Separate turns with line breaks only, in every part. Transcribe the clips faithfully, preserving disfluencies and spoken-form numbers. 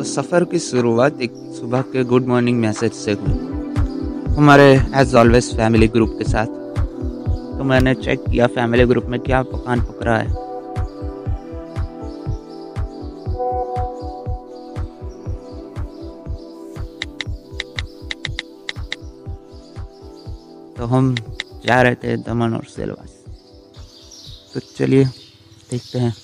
सफ़र की शुरुआत एक सुबह के गुड मॉर्निंग मैसेज से हुई हमारे एज ऑलवेज फैमिली ग्रुप के साथ। तो मैंने चेक किया फैमिली ग्रुप में क्या पकान पक रहा है। तो हम जा रहे थे दमन और सेलवास। तो चलिए देखते हैं।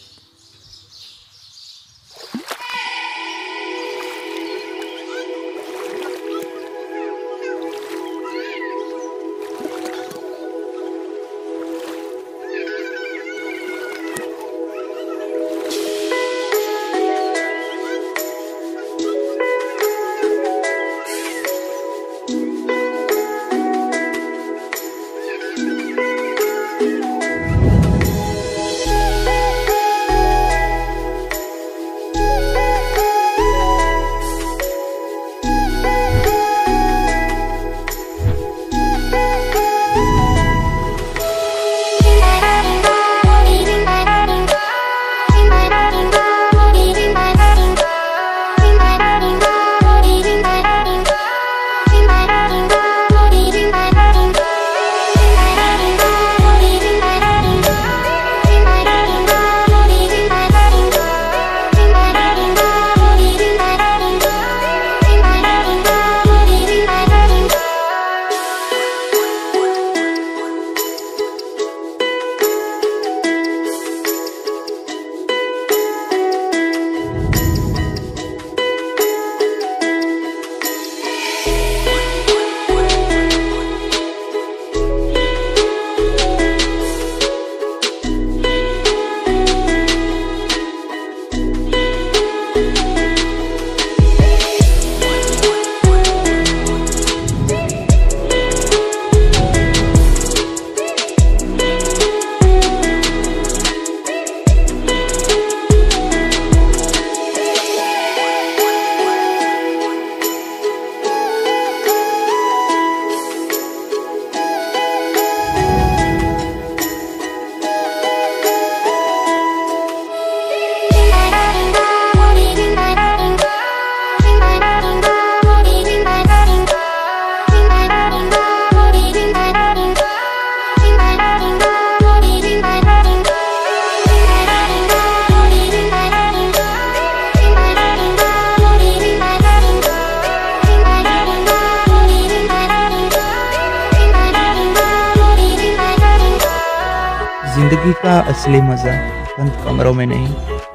जिंदगी का असली मज़ा बंद कमरों में नहीं,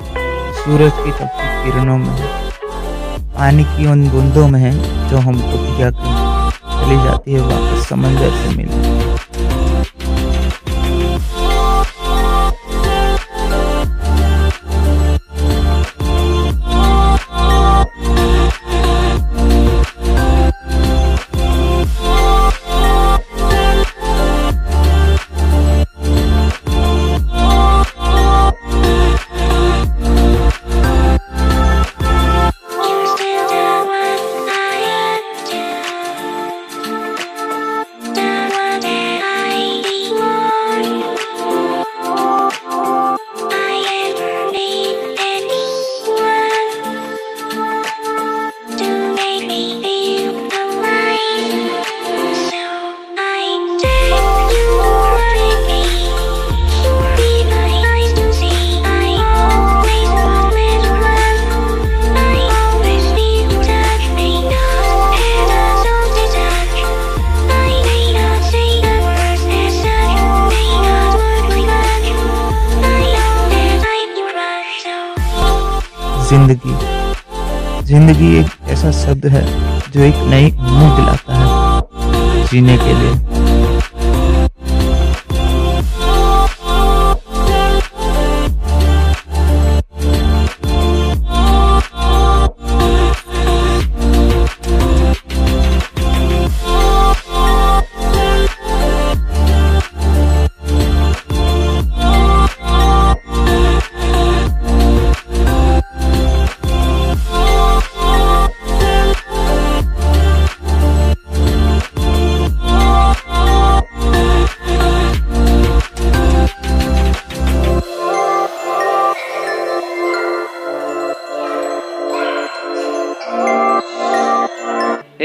सूरज की तपती किरणों में है, पानी की उन बूंदों में है जो हमको पिया कर चली जाती है वापस समंदर से मिलने। जिंदगी जिंदगी एक ऐसा शब्द है जो एक नई उम्मीद दिलाता है जीने के लिए।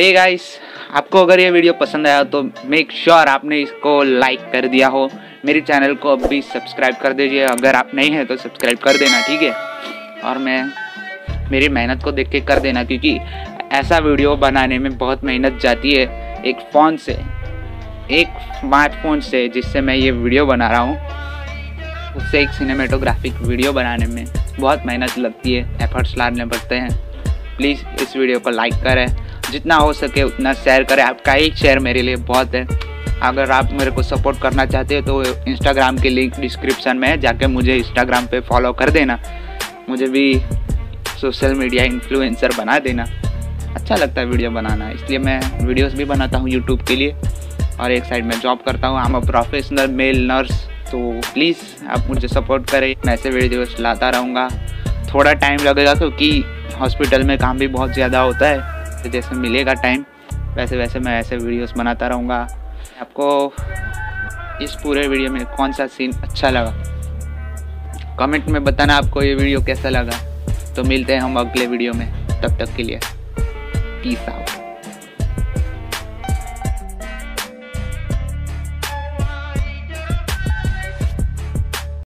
हे गाइस, आपको अगर ये वीडियो पसंद आया तो मेक श्योर आपने इसको लाइक कर दिया हो। मेरे चैनल को अभी सब्सक्राइब कर दीजिए, अगर आप नहीं हैं तो सब्सक्राइब कर देना, ठीक है। और मैं मेरी मेहनत को देख के कर देना, क्योंकि ऐसा वीडियो बनाने में बहुत मेहनत जाती है। एक फ़ोन से, एक स्मार्टफोन से जिससे मैं ये वीडियो बना रहा हूँ, उससे एक सिनेमेटोग्राफिक वीडियो बनाने में बहुत मेहनत लगती है, एफर्ट्स लाने पड़ते हैं। प्लीज़ इस वीडियो को लाइक करें, जितना हो सके उतना शेयर करें। आपका एक शेयर मेरे लिए बहुत है। अगर आप मेरे को सपोर्ट करना चाहते हो तो इंस्टाग्राम की लिंक डिस्क्रिप्शन में है, जाके मुझे इंस्टाग्राम पे फॉलो कर देना। मुझे भी सोशल मीडिया इन्फ्लुएंसर बना देना। अच्छा लगता है वीडियो बनाना, इसलिए मैं वीडियोस भी बनाता हूँ यूट्यूब के लिए, और एक साइड में जॉब करता हूँ। I am a professional male nurse. तो प्लीज़ आप मुझे सपोर्ट करें, मैं ऐसे वीडियोस लाता रहूँगा। थोड़ा टाइम लगेगा क्योंकि हॉस्पिटल में काम भी बहुत ज़्यादा होता है, तो जैसे मिलेगा टाइम वैसे वैसे मैं ऐसे वीडियोस बनाता रहूँगा। आपको इस पूरे वीडियो में कौन सा सीन अच्छा लगा, कमेंट में बताना आपको ये वीडियो कैसा लगा। तो मिलते हैं हम अगले वीडियो में, तब तक के लिए पीस आउट।